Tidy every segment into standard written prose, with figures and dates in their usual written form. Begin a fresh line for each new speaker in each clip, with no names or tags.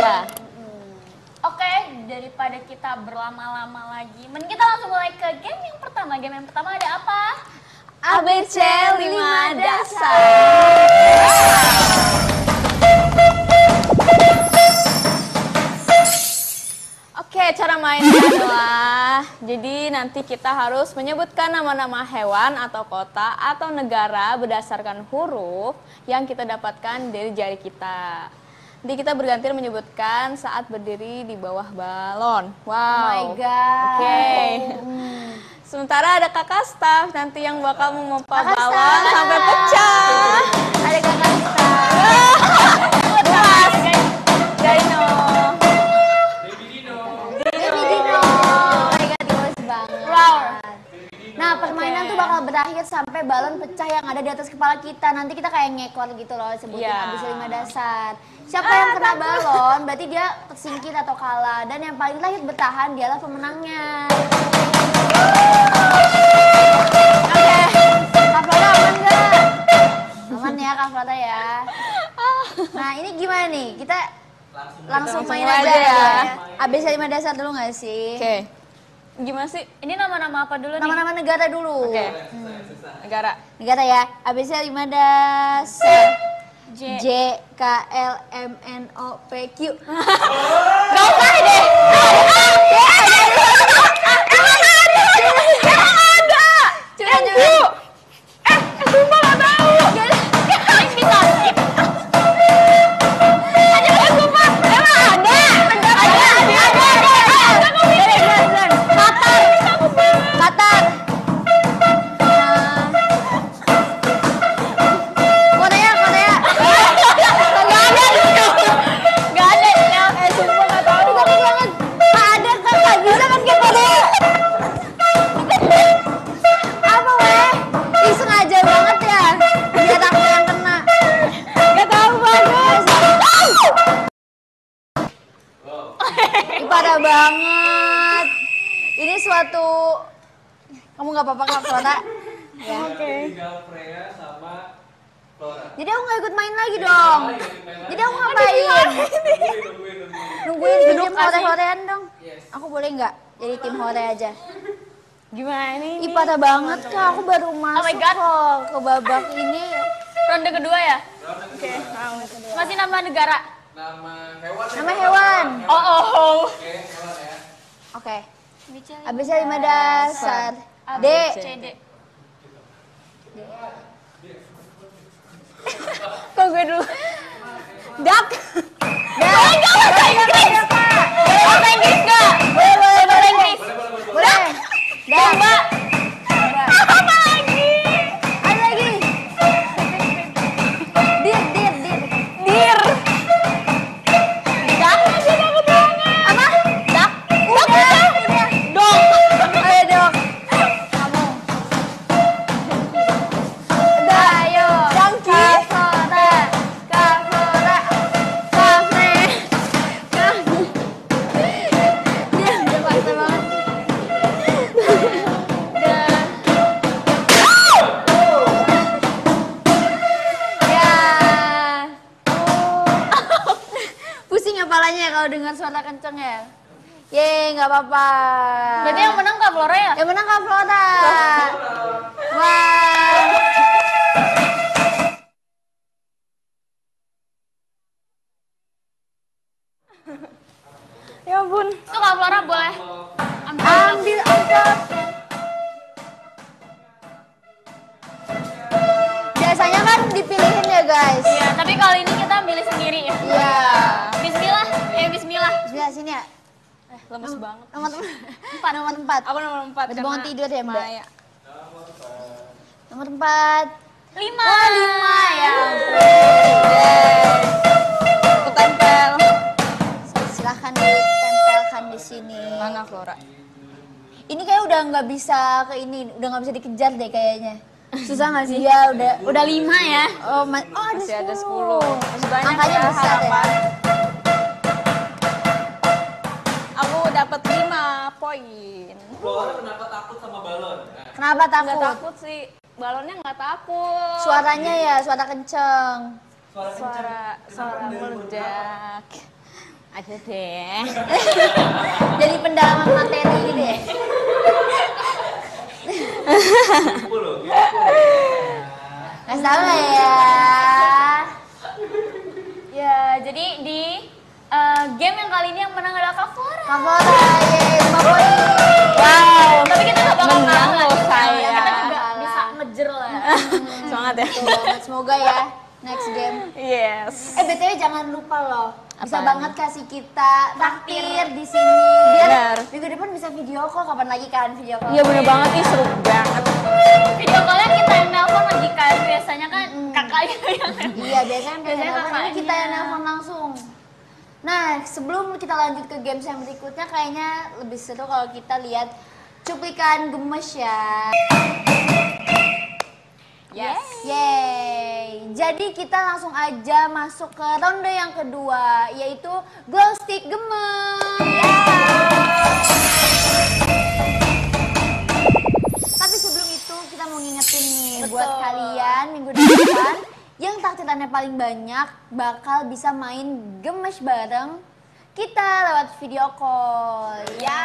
Iya.
Oke, daripada kita berlama-lama lagi, mending kita langsung mulai ke game yang pertama. Game yang pertama ada apa?
ABC 5 dasar. Oke, cara mainnya adalah jadi nanti kita harus menyebutkan nama-nama hewan atau kota atau negara berdasarkan huruf yang kita dapatkan dari jari kita. Jadi kita bergantian menyebutkan saat berdiri di bawah balon. Wow.
Oh my god.
Oke. Sementara ada kakak staff nanti yang bakal memompa balon sampai pecah.
Ada kakak staff.
Buas. Dino.
Baby Dino. Oh my god, gemes banget. Nah, permainan tuh bakal berakhir sampai balon pecah yang ada di atas kepala kita. Nanti kita kayak ngekor gitu loh, sebutin ABC 5 dasar. Siapa yang kena balon, berarti dia tersingkir atau kalah. Dan yang paling terakhir bertahan, dialah pemenangnya. Oke, Kak Flora aman gak? Aman ya Kak Flora ya. Nah, ini gimana nih? Kita langsung main aja ya. ABC 5 dasar dulu gak sih?
Oke. Gimana sih?
Ini nama-nama apa dulu nih?
Nama-nama negara dulu. Oke. Negara.
Negara ya. ABC 5 dasar. J, K, L, M, N, O, P, Q. Gak usah deh. Emang ada. Coba. Sumpah gak tau. Ini bisa skip. Aja sumpah. Emang ada. Qatar. Korea. Gak ada. Sumpah gak tahu. Tapi banget. Gak ada kan, gak bisa kan kayak Korea. Apa weh? Ih, sengaja banget ya. Biar aku yang kena. Gak tahu banget. Ih, parah banget. Ini suatu... Kamu gak apa-apa Kak Flora? Ya.
Oke.
Jadi aku gak ikut main lagi dong. Jadi aku ngapain? Nungguin di tim hore-horean dong. Aku boleh nggak jadi tim hore aja?
Gimana ini?
Ih, parah banget Kak, aku baru masuk kok ke babak ini. Ronde kedua ya?
Oke.
Masih nama negara?
Nama
hewan.
Oh.
Oke, hewan ya.
Oke. ABC 5 dasar. D.
C, D.
Kok gue dulu? Duck.
Bahasa Inggris nggak?
Boleh. Boleh.
Domba. Apa lagi?
Ada lagi. Dir.
Dir. Dak aja gak kebangan.
Apa?
Dak.
Udah.
Dog.
Ayo dong. Kamu. Udah, ayo.
Donkey.
Kak Flora. Kafre. Dia udah paksa banget. Ya. Pusing kepalanya kalau dengar suara kenceng ya. Yeay, nggak apa-apa.
Berarti yang menang Kak Flora ya?
Yang menang Kak Flora. Wah.
Ya ampun.
Tuh Kak Flora boleh ambil amplop. Biasanya kan dipilihin ya guys.
Iya, tapi kali ini kita milih sendiri ya.
Iya.
Bismillah. Bismillah.
Bismillah sini ya.
Lemes banget.
Nomor 4.
Aku nomor 4.
Berarti bangun tidur ya Mbak?
Maya.
Nomor 4.
5.
Oh 5 ya.
Aku tempel.
Silahkan ditempelkan di sini.
Mana Flora?
Ini kayak udah nggak bisa ke ini, udah nggak bisa dikejar deh kayaknya.
Susah nggak sih?
Iya
Udah 5 ya.
Oh, ada
Masih
10.
ada 10. Masih banyak
Angkanya
ya,
besar
harapan.
ya.
Aku dapat 5 poin.
Flora kenapa takut sama balon?
Kenapa
Nggak
takut?
takut sih. Balonnya nggak takut.
Suaranya ya, suara kenceng.
Suara meledak. Ada deh.
Jadi pendalaman materi gitu ya.
Gitu loh, gitu.
Kasih tau lah ya.
Ya, jadi di game yang kali ini yang menang adalah Kak Flora.
Kak Flora, yeay, 5 poin.
Wow, tapi kita gak bakal
Menang
kalah
loh,
saya.
kita
juga
kalah.
bisa ngejer lah. Semangat ya.
Betul banget, semoga ya next game.
Yes.
BTW jangan lupa loh, bisa
Apaan?
banget kasih kita traktir di sini. Biar
Benar.
minggu depan bisa video call, kapan lagi kan video call?
Iya bener banget nih, seru banget.
Video call-nya kita yang nelpon lagi kan, biasanya kan kakaknya yang
Iya, biasanya kan
Biasanya
ini
kakaknya.
kita yang nelpon langsung. Nah, sebelum kita lanjut ke games yang berikutnya, kayaknya lebih seru kalau kita lihat cuplikan gemes ya.
Yes.
Yeay. Jadi kita langsung aja masuk ke ronde yang kedua, yaitu glow stick gemes. Tapi sebelum itu kita mau ngingetin nih buat kalian minggu depan yang taktirannya paling banyak bakal bisa main gemes bareng kita lewat video call. Ya.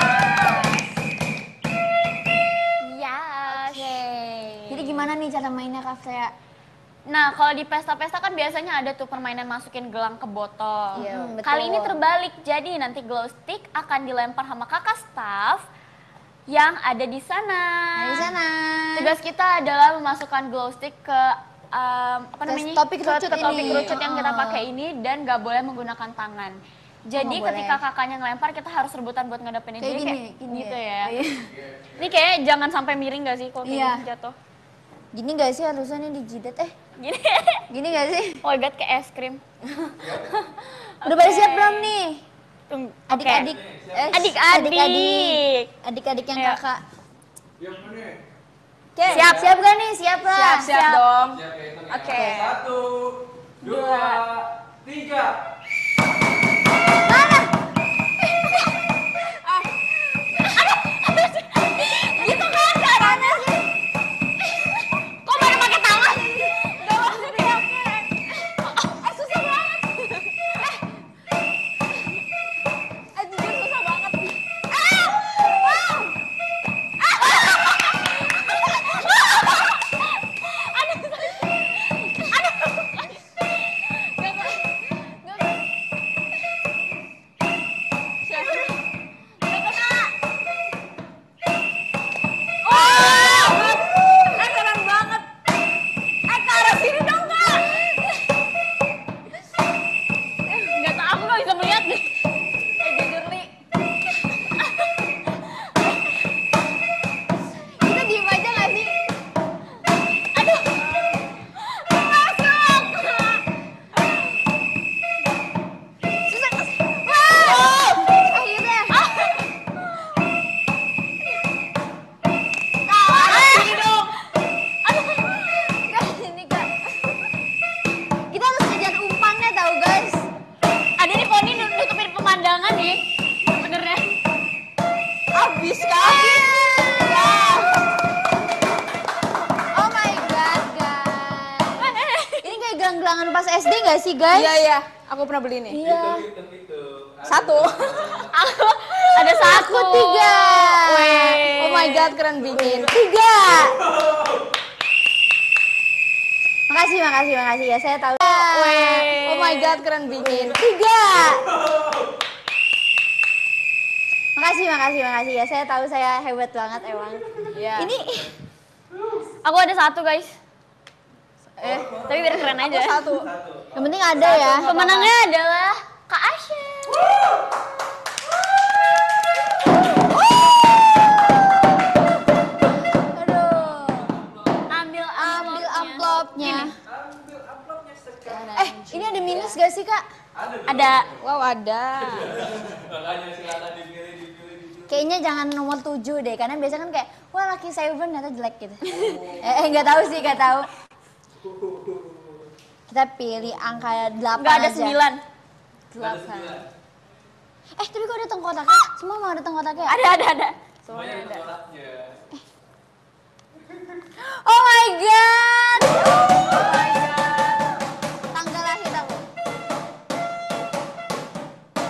Oke. Jadi gimana nih cara mainnya Kak Freya?
Nah, kalau di pesta-pesta kan biasanya ada tuh permainan masukin gelang ke botol.
Iya, betul.
Kali ini terbalik, jadi nanti glow stick akan dilempar sama kakak staff yang ada di sana.
Nah, di sana.
Tugas kita adalah memasukkan glow stick ke apa
Ke
namanya?
topi kerucut
ke topi
ini.
kerucut yang kita
Oh.
pakai ini dan gak boleh menggunakan tangan. Jadi
nggak
ketika
boleh.
kakaknya ngelempar kita harus rebutan buat ngadepin
Kayak
Jadi
gini,
kayak
gini
gitu
ya?
ya.
Oh, iya.
Ini kayak jangan sampai miring gak sih kalau kayak
Iya.
gitu jatuh.
Gini gak sih harusnya nih di jidat?
Gini.
Gini gak sih?
Oh my god, kayak es krim.
Udah pada siap belum nih?
Tunggu.
Adik-adik.
Adik-adik.
Adik-adik yang
Ayo.
kakak.
Yang mana?
Oke. Siap gak nih? Siap lah.
Siap dong.
Siap ya, hitung ya.
Oke.
1, 2, 3.
Gitu kan caranya sih. Kok baru pakai tangan? Susah banget.
Jujur susah banget. Keren banget. Ke arah sini dong, Kak.
Enggak tahu, aku gak bisa melihat nih.
Jujur, Li.
Kita diem aja gak sih? Akhirnya. Kak, sini Kak. Kita harus kejar umpannya tau guys.
Ada nih poni nutupin pemandangan nih. Benernya.
Abis, Kak.
Oh my god guys. Ini kayak gelang-gelangan pas SD gak sih guys?
Iya, iya. Aku pernah beli nih.
Iya.
Hitung.
Satu.
Aku ada satu.
Aku 3.
Weh.
Oh my god, keren bikin.
3. Makasih ya, saya tahu.
Oh my god, keren bikin.
3. Makasih ya, saya tahu saya hebat banget emang.
Iya.
Ini
Aku ada satu, guys. Tapi biar keren aja.
Satu.
yang penting ada ya.
Pemenangnya adalah Kak Asya.
Aduh.
Ambil
Ambil amplopnya.
Ambil amplopnya sekarang.
Ini ada minus gak sih kak?
Ada.
Wow, ada.
Makanya silakan dipilih.
Kayaknya jangan nomor 7 deh, karena biasanya kan kayak, wah laki saya ternyata jelek gitu. Nggak tahu sih, nggak tahu. Kita pilih angka 8
Nggak ada
aja.
9.
8.
Tapi kok ada tengkoraknya? Semua mau ada tengkoraknya?
Ada.
Semuanya ada tengkoraknya.
Oh my god! Tanggal lahir aku.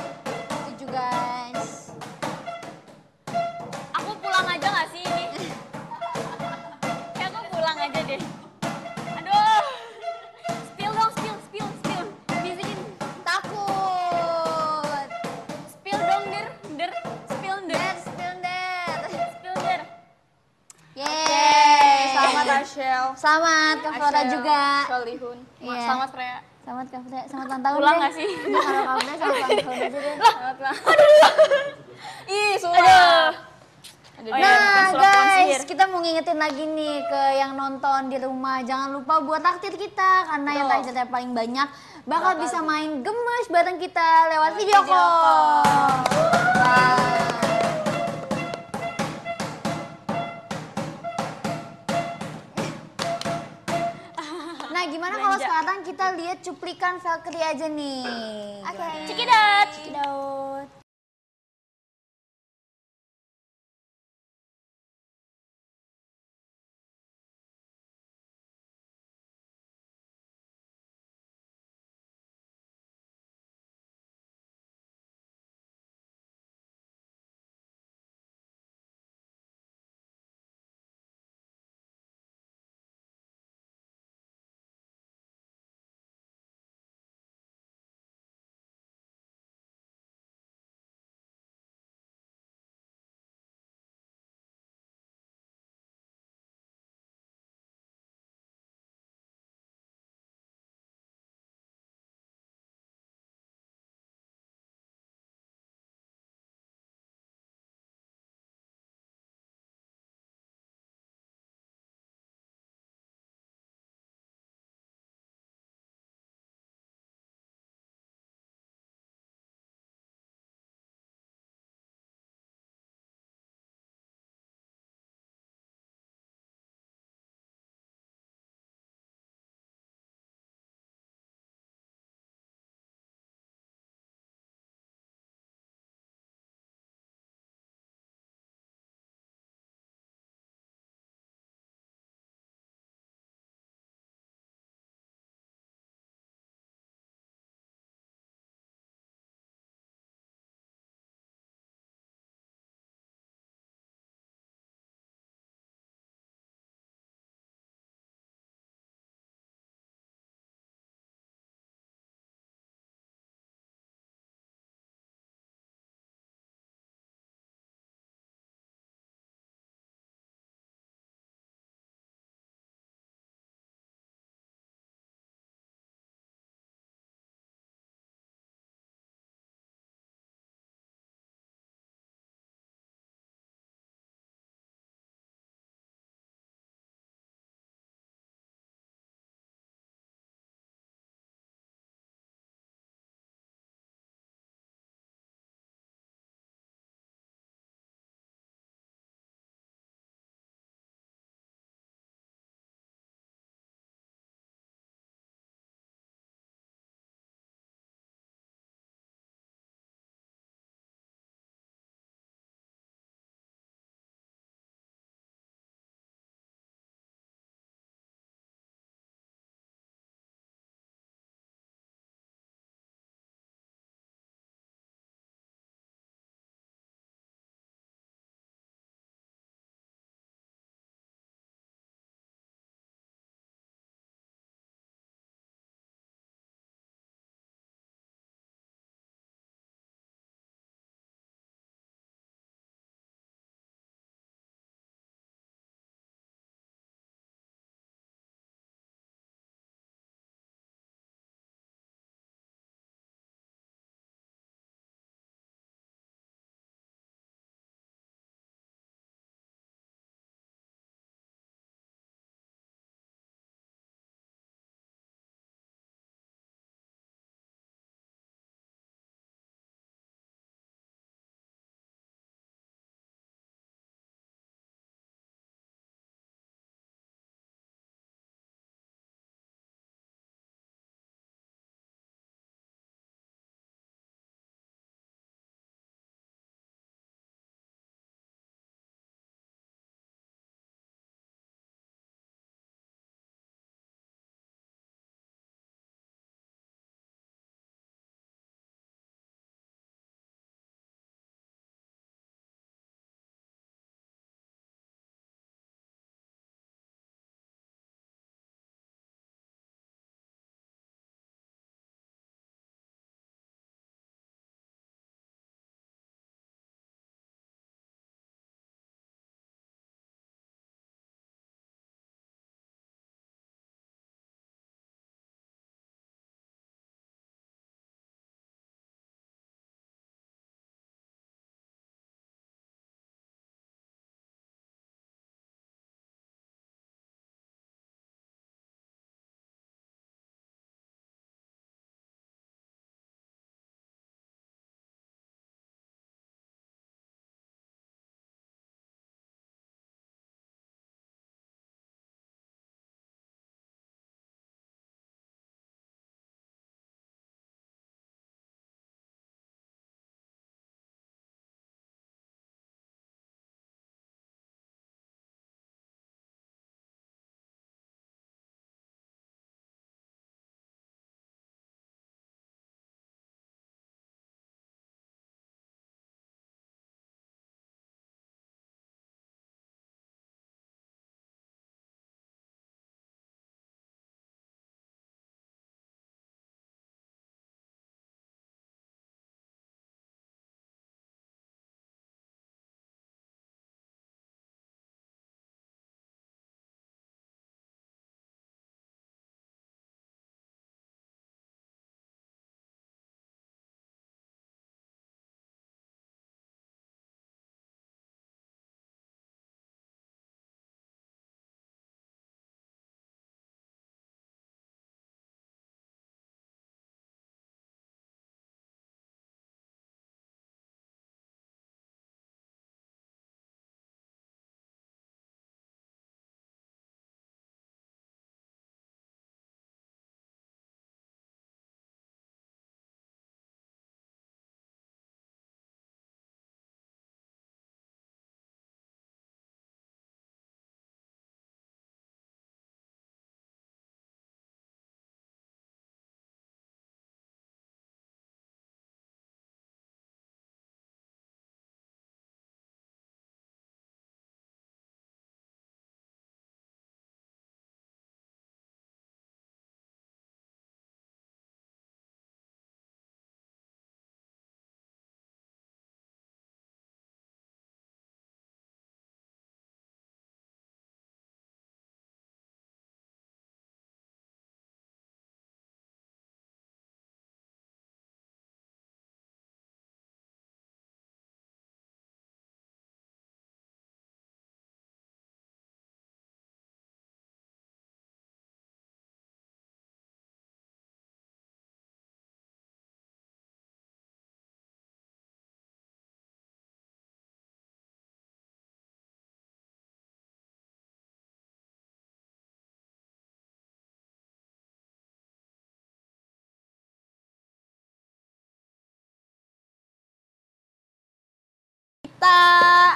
Selamat Kak Flora juga.
Solihun.
Iya.
Selamat Freya.
Selamat Kak Flora, selamat ulang tahun
Ulang
deh.
nggak sih?
Iya, kalau Kak Flora selamat ulang tahun aja deh.
Selamat ulang. Ih, sumpah.
Oh iya, bukan
Nah
sulap pohon
guys,
sihir.
kita mau ngingetin lagi nih ke yang nonton di rumah. Jangan lupa buat takdir kita, karena yang takdirnya paling banyak bakal bisa main gemes bareng kita lewat video call. Bye. Nah, gimana kalau sekarang kita lihat cuplikan Valkyrie aja nih?
Oke.
Cikidot.
Cikidot.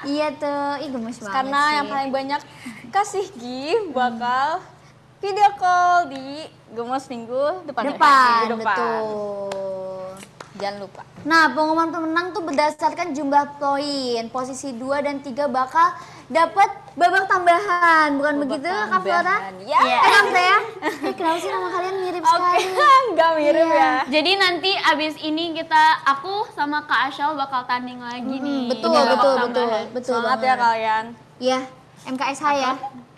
Iya tuh, ih gemes banget
Karena
sih.
yang paling banyak kasih gift bakal video call di Gemes minggu depan.
depan, betul.
Jangan lupa.
Nah, pengumuman pemenang tuh berdasarkan jumlah poin. Posisi 2 dan 3 bakal dapat babak tambahan. Bukan begitu, Kak Flora?
Ya.
Kak Freya? Kenapa sih nama kalian mirip sekali?
Enggak mirip
Iya.
ya.
Jadi nanti abis ini aku sama Kak Asyal bakal tanding lagi nih.
Betul,
Ini babak
betul,
tambahan.
betul, betul
Semangat
banget.
ya kalian.
Iya, MKSH ya.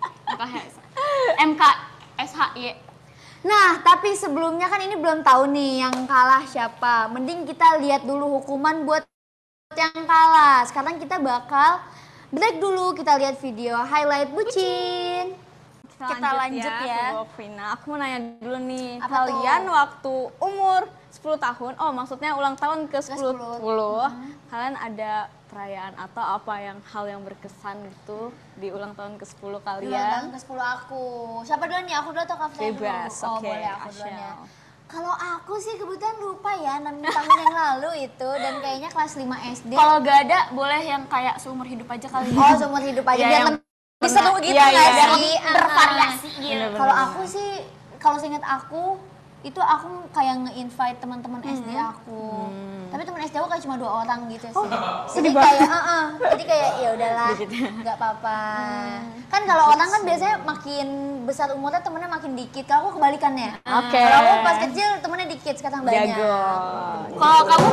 MKSHY.
Nah, tapi sebelumnya kan ini belum tahu nih yang kalah siapa. Mending kita lihat dulu hukuman buat yang kalah. Sekarang kita bakal break dulu, kita lihat video highlight bucin.
Kita lanjut ya.
ke babak final. Aku mau nanya dulu nih.
Apa
Kalian
tuh?
waktu umur 10 tahun, maksudnya ulang tahun ke 10,
Ke-10.
kalian ada perayaan atau apa hal yang berkesan gitu di ulang tahun ke-10
Ulang
kalian?
tahun ke-10 aku. Siapa duluan nih? Aku dulu atau Kak Freya dulu?
Bebas,
Oh,
oke,
boleh aku duluan ya.
Asyal.
Kalau aku sih kebetulan lupa ya 6 tahun yang lalu itu dan kayaknya kelas 5 SD.
Kalau gak ada, boleh yang kayak seumur hidup aja kali ya.
Oh, seumur hidup aja
Ya,
biar
yang
lebih seru gitu
Iya,
nggak
iya.
sih?
Bervariasi gitu.
Bener-bener.
Kalau aku sih, kalau seingat aku itu aku kayak nge-invite teman-teman SD aku. Tapi teman SD aku kayak cuma 2 orang gitu sih. Jadi kayak jadi kayak ya udahlah, nggak apa-apa. Kan kalau orang kan biasanya makin besar umurnya temennya makin dikit. Kalau aku kebalikannya.
Oke.
Kalau aku pas kecil temennya dikit, sekarang banyak.
Jago.
Kalau kamu,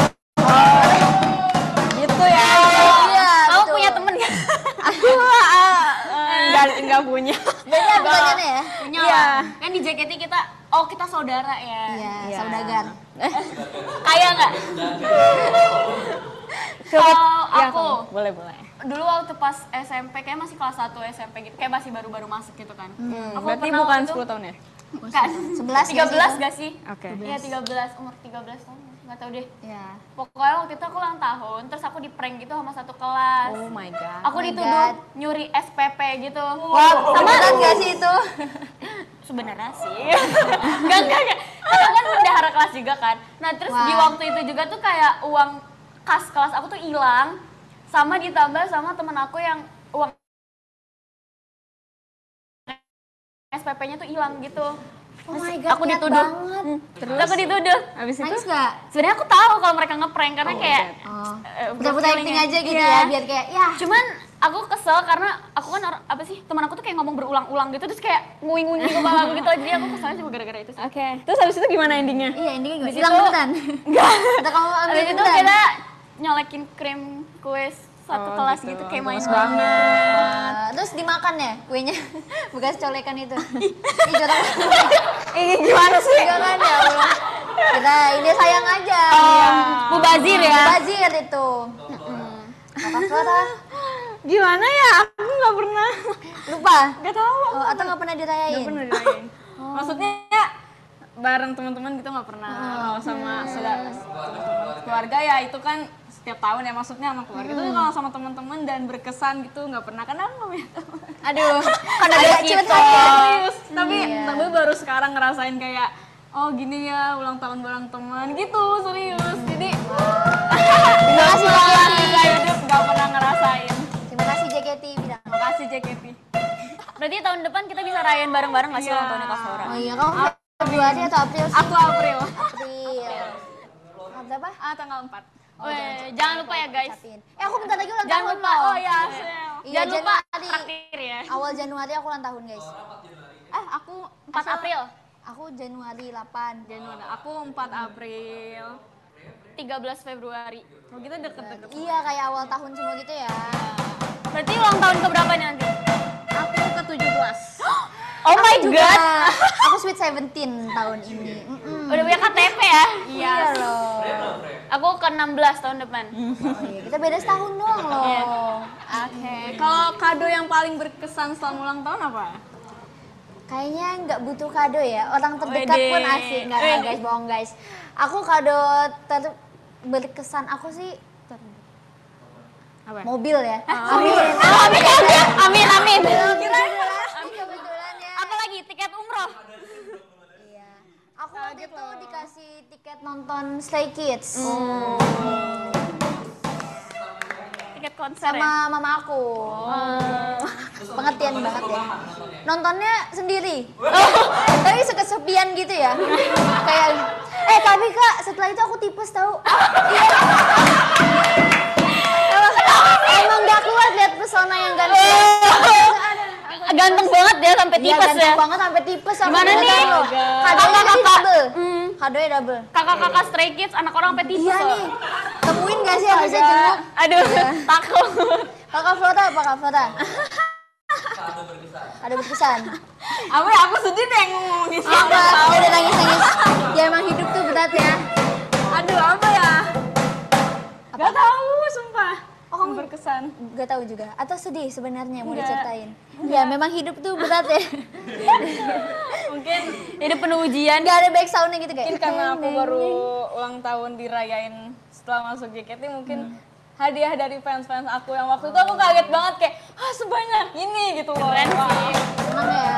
Gitu ya.
Iya,
kamu
betul.
punya temen gak?
Aku enggak punya.
Banyak pertanyaannya ya?
Punya
Iya.
lah. Kan di JKT kita saudara ya.
Iya,
Iya.
saudagar.
Kayak nggak? Kalau
Ya,
aku,
kamu. Boleh.
dulu waktu pas SMP, kayak masih kelas 1 SMP gitu, kayak masih baru-baru masuk gitu kan. Aku
Berarti
pernah
bukan
waktu itu-
10 tahun ya?
Bukan.
11
13 gak sih?
Oke.
Iya 13, umur 13 tahun, nggak tahu deh.
Iya.
Pokoknya waktu itu aku ulang tahun, terus aku di prank gitu sama satu kelas.
Oh my god.
Aku
my
dituduh
God.
nyuri SPP gitu.
Wah, beneran gak sih itu?
Sebenarnya sih. Enggak. Karena kan bendahara kelas juga kan. Nah, terus di
Wah.
waktu itu juga tuh kayak uang kas kelas aku tuh hilang. Sama ditambah sama temen aku yang uang SPP-nya tuh hilang gitu.
Oh my
Terus
god,
aku
niat
dituduh.
banget.
Terus aku dituduh.
Habis itu?
Nangis gak?
Sebenarnya aku tahu kalau mereka ngeprank karena kayak
Oh,
good
putar-putar acting
feeling-nya.
aja gitu
Iya.
ya, biar kayak ya.
Cuman aku kesel karena aku kan apa sih, teman aku tuh kayak ngomong berulang-ulang gitu terus kayak nguing-nguing di kepala aku gitu. Jadi aku keselnya cuma gara-gara itu sih.
Oke. Terus habis itu gimana endingnya?
Iya, ini gimana?
Di
Hilang
situ-
beneran?
Enggak.
Atau kamu ambil
Habis itu
beneran?
kita nyolekin krim kue satu kelas gitu kayak main
Gemes banget.
Terus dimakan ya kuenya? Bekas colekan itu. Ih, jorok.
Ih, gimana sih?
Jangan ya Allah. Kita ini sayang aja.
Mubazir ya.
Bazir itu. Kakak Flora,
Gimana ya? Aku nggak pernah.
lupa?
Nggak tahu.
Oh, atau nggak pernah dirayain?
Nggak pernah dirayain. Maksudnya bareng teman-teman gitu nggak pernah. Kalau sama saudara, teman-teman keluarga ya itu kan setiap tahun ya, maksudnya sama keluarga. Itu kalau sama teman-teman dan berkesan gitu nggak pernah. Karena aku nggak punya teman.
Aduh,
Kan ada
agak
gitu.
curhat ya.
Serius. Tapi
Iya.
baru sekarang ngerasain kayak oh gini ya ulang tahun bareng teman gitu, serius. Jadi
Terima kasih JKT.
hidup nggak pernah ngerasain.
Terima kasih JKT bilang.
Makasih JKT.
Berarti tahun depan kita bisa rayain bareng-bareng nggak sih
Iya.
ulang tahunnya Kak Flora?
Oh iya, kamu Februari atau April sih?
Aku April.
April. Tanggal berapa?
Tanggal 4.
Weh, jangan lupa ya guys.
Ucapin. aku bentar lagi ulang
Jangan
tahun
lupa.
loh.
Oh ya.
Iya,
Jangan lupa
Januari.
traktir ya.
Awal Januari aku ulang tahun, guys.
Aku
4 April,
Aku Januari 8.
Januari. Aku 4 April.
13 Februari.
Oh kita deket-deket.
Iya, kayak awal tahun semua gitu ya.
Berarti ulang tahun keberapa nih nanti?
Aku ke 17.
Oh my
Juga,
god.
aku sweet 17 tahun ini.
Udah punya KTP ya?
Iya loh.
Aku ke 16 tahun depan.
Oh iya, kita beda setahun doang loh.
Oke. Kalau kado yang paling berkesan selama ulang tahun apa?
Kayaknya nggak butuh kado ya. Orang terdekat
Wede.
pun asik. Nggak
Wede.
guys, bohong guys. Aku kado berkesan aku sih
Apa?
mobil ya.
Amin, amin.
Kebetulan ya.
Apalagi tiket umroh.
Iya. Aku waktu itu dikasih tiket nonton Stray Kids.
tiket konser ya?
sama mama aku. Pengertian banget ya. Nontonnya sendiri. Tapi kesepian gitu ya. Kayak tapi Kak, setelah itu aku tipes tahu. Iya. Emang gak kuat lihat pesona yang ganteng.
Ganteng banget ya sampai
Iya,
tipes
ganteng
ya.
banget sampai tipes sama
Gimana nih?
Kadonya tadi double.
Hmm.
Kadonya double.
Kakak-kakak Stray Kids, anak orang sampai tipes
Iya
loh.
nih. Temuin gak sih harusnya jenguk?
Aduh, takut.
Kakak Flora apa Kak Flora?
Kado berkesan.
Ada berpesan.
Apa ya, aku sedih deh ngomongin
Apa? Udah nangis-nangis. Ya emang hidup tuh berat ya.
Aduh, apa ya? Gak tahu, sumpah.
Oh, kamu
Berkesan.
gak tahu juga? Atau sedih sebenarnya mau diceritain? Ya memang hidup tuh berat ya.
Mungkin
Hidup penuh ujian.
Gak ada back soundnya gitu kayak.
mungkin karena aku baru ulang tahun dirayain setelah masuk JKT, mungkin hadiah dari fans-fans aku yang waktu itu aku kaget banget kayak sebanyak ini gitu loh.
Keren
Wah.
sih.
Senang ya.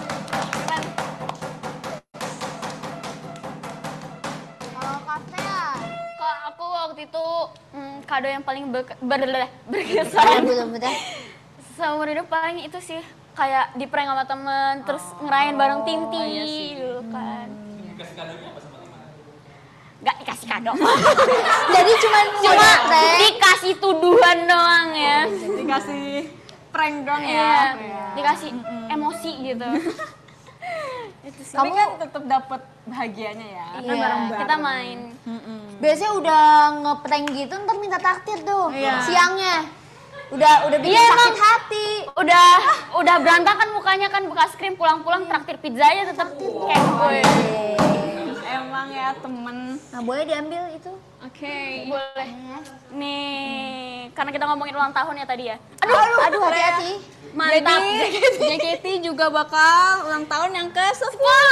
Kalau kafe ya?
Kok aku waktu itu kado yang paling
Saya
berkesan
belum betul.
seumur hidup paling itu sih kayak di prank sama temen, terus ngerayain bareng Tinti
iya sih.
dulu kan.
Dikasih kadonya apa sama teman?
Gak dikasih kado.
Jadi cuma
Dikasih tuduhan doang ya.
Dikasih prank dong
Iya,
ya.
dikasih emosi gitu.
Tapi kan tetap dapat bahagianya ya. Kan
Iya,
bareng-bareng.
Kita main.
biasanya udah ngeprank gitu ntar minta takdir tuh
Iya.
siangnya. Udah bikin
Iya,
sakit
emang.
hati.
Udah berantakan mukanya kan bekas krim, pulang-pulang traktir pizza aja tetap kayak gue.
Emang ya temen.
Nah boleh diambil itu.
Oke.
Boleh. Nih, karena kita ngomongin ulang tahun ya tadi ya.
Aduh hati-hati.
Mantap.
Jadi JKT juga bakal ulang tahun yang ke-10.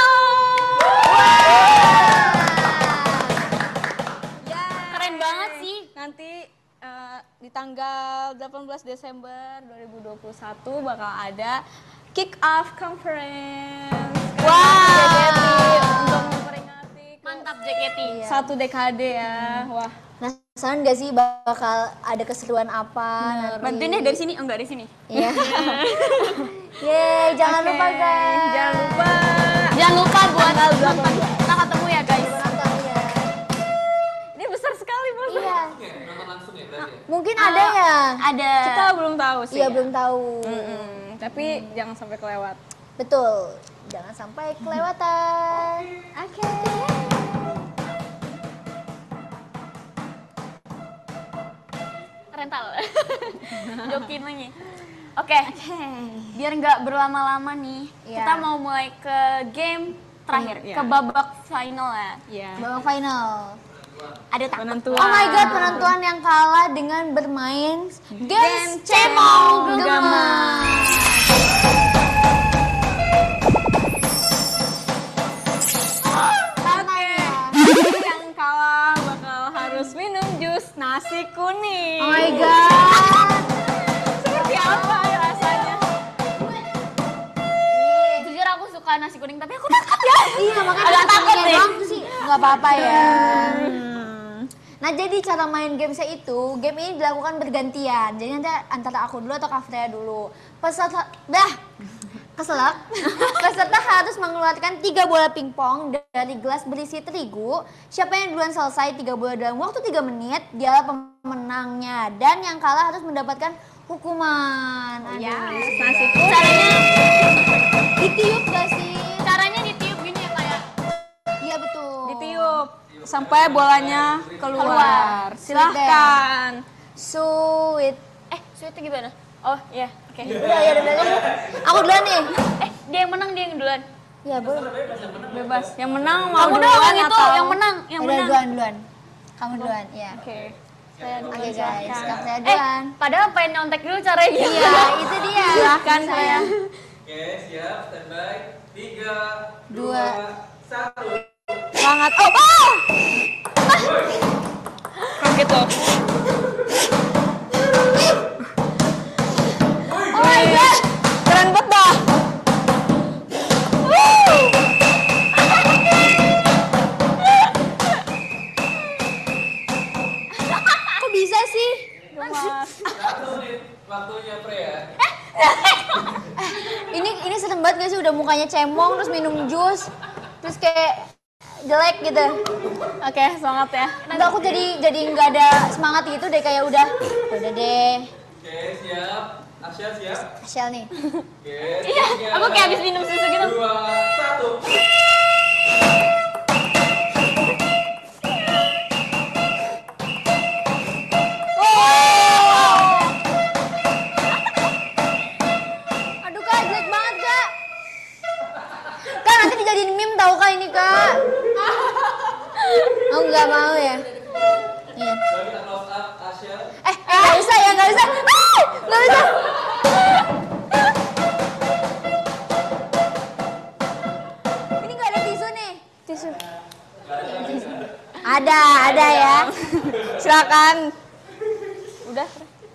Ya.
Keren banget sih.
Nanti di tanggal 18 Desember 2021 bakal ada kick off conference. JKT untuk memperingati
Mantap JKT.
satu dekade ya. Wah.
Penasaran gak sih bakal ada keseruan apa nanti?
Bantuin deh dari sini, enggak dari sini.
Iya. Yeay, jangan
Oke,
lupa guys.
Jangan lupa.
Jangan lupa buat nonton. Kita ketemu ya guys.
Nonton ya.
Ini besar sekali bos.
Iya.
Oke, nonton langsung ya berarti ya?
Mungkin ada ya.
Ada.
Kita belum tahu sih.
Iya belum tahu.
Tapi jangan sampai kelewat.
Betul. Jangan sampai kelewatan. Oke.
Rental. Jokin lagi. Oke. Biar nggak berlama-lama nih,
Iya.
kita mau mulai ke game terakhir,
Iya.
ke babak final ya.
Iya.
Babak final.
Ada takut.
Penentuan.
Oh my god, penentuan yang kalah dengan bermain games cemong gemas.
Oke. Jadi yang kalah bakal harus minum jus nasi kuning.
Oh my god.
Seperti apa ya rasanya?
Jujur aku suka nasi kuning, tapi aku takut ya.
Iya, makanya
Agak takut
takutnya
nih.
doang sih. Nggak apa-apa ya. Nah jadi cara main gamesnya itu, game ini dilakukan bergantian. Jadi nanti antara aku dulu atau Kak Freya dulu. Peserta harus mengeluarkan 3 bola pingpong dari gelas berisi terigu. Siapa yang duluan selesai 3 bola dalam waktu 3 menit, dialah pemenangnya. Dan yang kalah harus mendapatkan hukuman.
Ya,
Aduh,
nasi
sudah.
kuning.
Caranya,
Ditiup gak sih?
caranya ditiup gini ya kayak.
Iya betul.
Ditiup sampai bolanya keluar. Silahkan.
Sweet.
Sweetnya gimana? Oh iya, oke.
Udah ya, udah. Aku duluan nih.
Dia yang menang, dia yang duluan.
Ya boleh.
Bebas. Yang menang mau
Aku
duluan
dong yang itu,
atau?
yang menang, yang
Udah
menang.
duluan. Kamu duluan, ya.
Oke.
Oke guys, Kak Freya duluan.
Padahal pengen nyontek dulu caranya.
Iya, itu dia.
Silahkan
Bisa.
saya.
Oke, siap, standby. 3,
2,
1.
Sangat. Oh! Kaget loh. Oh my god. Keren banget dah.
Kok bisa sih?
Gemas.
Waktunya Pre ya.
Ini serem banget gak sih udah mukanya cemong terus minum jus terus kayak jelek gitu.
Oke, semangat ya.
Enggak, aku jadi nggak ada semangat gitu deh, kayak udah deh.
Oke, siap. Asya siap.
Asyal nih.
Oke.
Iya, aku kayak habis minum susu gitu.
2, 1.
Aduh Kak, jelek banget Kak. Kak, nanti dijadiin meme tau Kak ini Kak. Aku nggak mau ya. Iya.
Coba kita close up Asya.
Nggak usah ya, nggak usah. Nggak usah. Ini nggak ada tisu nih. Tisu. Ada ya.
Silakan. Udah.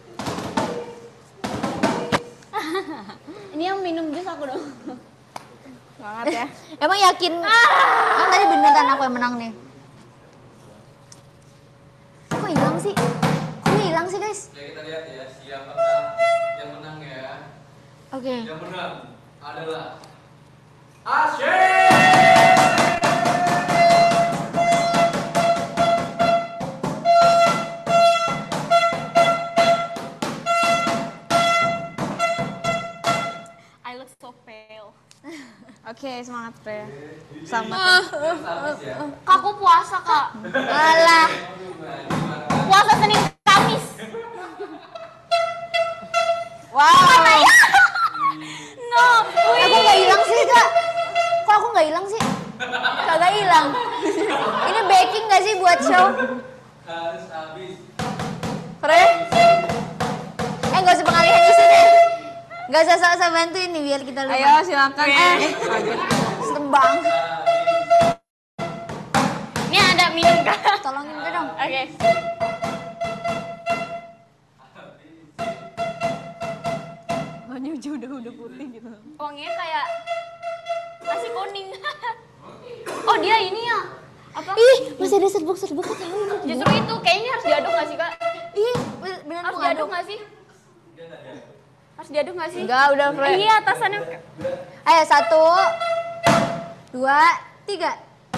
Ini yang minum jus aku dong.
Semangat ya.
Emang yakin? Kan tadi beneran aku yang menang nih. Kok hilang sih? Kok hilang sih guys?
Ya kita lihat ya siapa yang menang ya.
Oke.
Yang menang adalah Asya.
I look so pale.
Oke, semangat Pre. Selamat.
Habis ya.
Kak, aku puasa kak.
Alah.
Puasa Senin Kamis.
Wow.
No.
Aku nggak hilang sih Kak. Kok aku nggak hilang sih? Kagak hilang. Ini baking nggak sih buat show?
Harus habis.
Pre.
Nggak usah pengalihan isu deh. Nggak usah sok-sok bantuin nih biar kita lupa.
Ayo silakan.
Setembang.
Ini ada minum kak.
Tolongin gue dong.
Oke.
Wangi udah putih gitu.
Wanginya kayak nasi kuning. Oh dia ini ya? Apa?
Ih, masih ada serbuk-serbuk tahu ini.
Justru itu kayaknya harus diaduk nggak sih kak?
Ih, beneran
Harus
mau
diaduk
ngaduk.
nggak sih? Harus diaduk nggak sih?
Enggak, udah Pre.
Iya atasannya.
Ayo 1, 2, 3.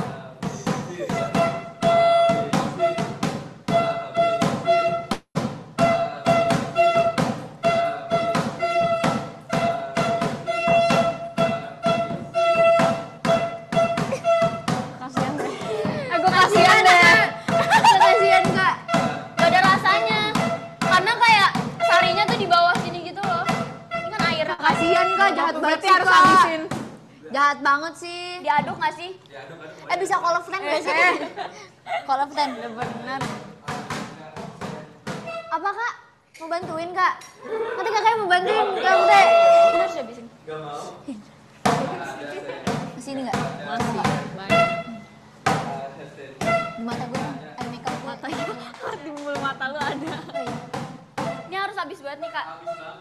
Kasihan Pre.
Aku kasihan deh. Kasihan Kak.
Gak ada rasanya. Karena kayak sarinya tuh di bawah sini gitu loh. Ini kan air.
Kasihan Kak, jahat banget
Berarti
sih
harus
Kak.
habisin.
Jahat banget sih.
Diaduk nggak sih?
Bisa call of time gak sih? Call of time.
Bener.
Apa Kak? Mau bantuin Kak? Nanti kakaknya mau bantuin Kak Bude.
Ini harus dihabisin.
Gak mau.
Masih ini gak?
Masih. Banyak.
Di mata gue, air makeup gue.
Di bulu mata lu ada.
Ini harus habis banget nih kak.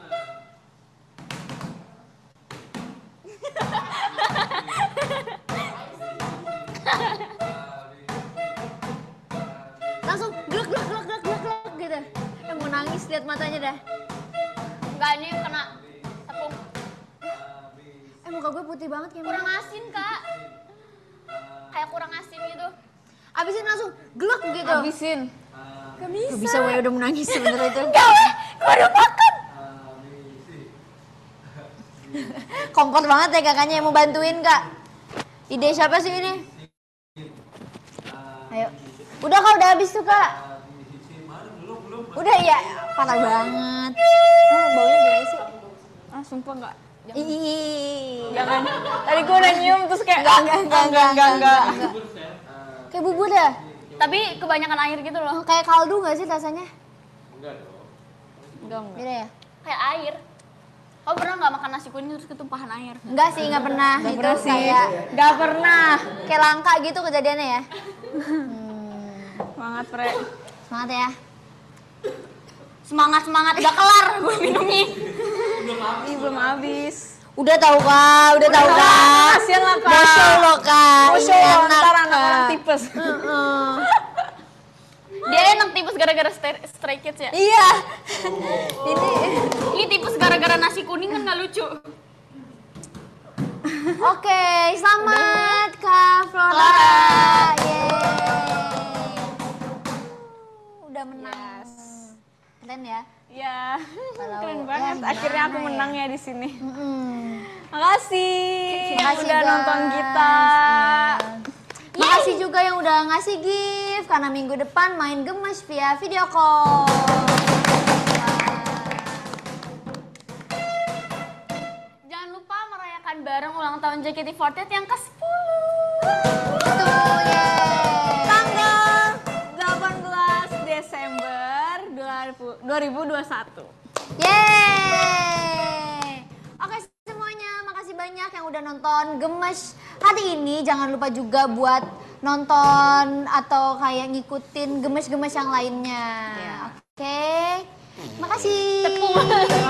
Langsung gluk gitu. Mau nangis lihat matanya dah.
Enggak, ini kena tepung.
Muka gue putih banget kayak
Kurang asin kak. Kayak kurang asin gitu.
Abisin langsung gluk gitu.
Habisin.
Gak bisa gue udah menangis sebenernya itu.
Gue udah makan.
Kompor banget ya kakaknya yang mau bantuin Kak. Ide siapa sih ini? Ayo. Udah Kak, udah habis tuh Kak. Udah ya, parah banget. Baunya gimana sih?
Ah, sumpah enggak.
Ih.
Jangan. Tadi gue udah nyium terus kayak
Enggak. Kayak bubur ya?
Tapi kebanyakan air gitu loh.
Kayak kaldu gak sih rasanya?
Enggak dong.
Enggak.
Beda ya?
Kayak air. Kau pernah nggak makan nasi kuning terus ketumpahan air?
Enggak sih, enggak pernah.
Enggak
Itu
pernah sih.
kayak
Enggak pernah.
kayak langka gitu kejadiannya ya.
Semangat Pre.
Semangat ya.
Semangat udah kelar gue minumnya.
Ih, belum habis.
Udah tahu Kak, udah tahu Kak.
Kasian lah Kak.
Bosol loh Kak.
Oh,
Ini
show
enak,
ntar anak
Kak.
orang tipes.
Dia enak tipes gara-gara stray kids ya.
Iya. Ini
gara-gara nasi kuning kan nggak lucu.
Oke, selamat Kak Flora. Yeay. Udah menang. Keren ya?
Ya,
Kalau-
keren
ya,
banget.
gimana
Akhirnya aku
ya?
menang ya di sini.
Mm-mm.
Makasih,
Makasih,
udah
guys.
nonton kita.
Iya. Makasih juga yang udah ngasih gift karena minggu depan main gemes via video call.
Jangan lupa merayakan bareng ulang tahun JKT48 yang ke-10.
Betul, yeay.
Tanggal 18 Desember 2021.
Yeay. Oke semuanya, makasih banyak yang udah nonton Gemes hari ini. Jangan lupa juga buat nonton atau kayak ngikutin gemes-gemes yang lainnya.
Iya.
Oke, makasih.
Tepung.